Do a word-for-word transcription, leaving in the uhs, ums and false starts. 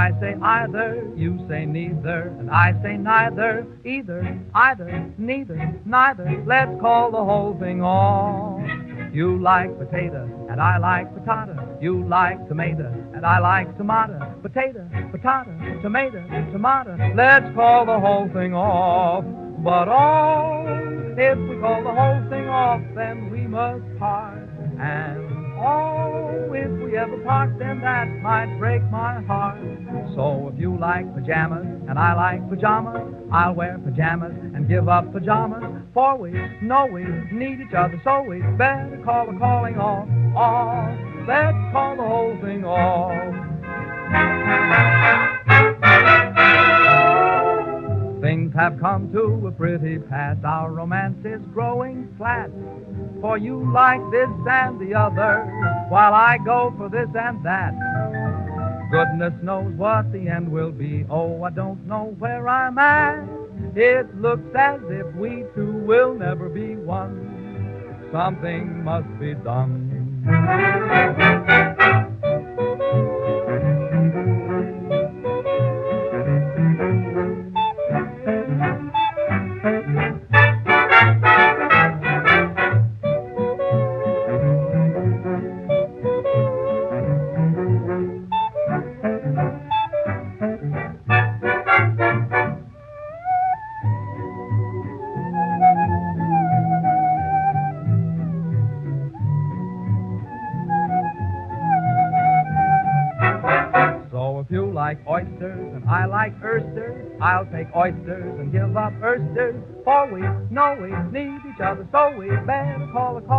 I say either, you say neither, and I say neither, either, either, neither, neither. Let's call the whole thing off. You like potato, and I like patata. You like tomato, and I like tomato. Potato, patata, tomato, tomato. Let's call the whole thing off. But oh, if we call the whole thing off, then we must part. And oh, if we ever part, then that might break my heart. So if you like pajamas and I like pajamas, I'll wear pajamas and give up pajamas. For we know we need each other, so we better call the calling off, off. Let's call the whole thing off. Things have come to a pretty pass. Our romance is growing flat. For you like this and the other, while I go for this and that. Goodness knows what the end will be. Oh, I don't know where I'm at. It looks as if we two will never be one. Something must be done. If you like oysters and I like oysters, I'll take oysters and give up oysters. For we know we need each other, so we better call the call.